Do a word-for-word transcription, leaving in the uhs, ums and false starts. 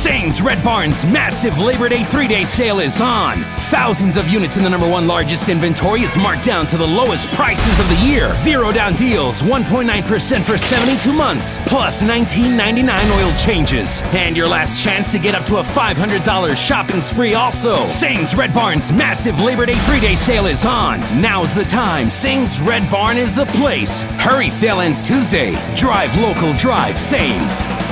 Sames Red Barn's massive Labor Day three-day sale is on. Thousands of units in the number one largest inventory is marked down to the lowest prices of the year. Zero down deals, one point nine percent for seventy-two months, plus nineteen ninety-nine oil changes. And your last chance to get up to a five hundred dollars shopping spree also. Sames Red Barn's massive Labor Day three-day sale is on. Now's the time. Sames Red Barn is the place. Hurry, sale ends Tuesday. Drive local, drive Sames.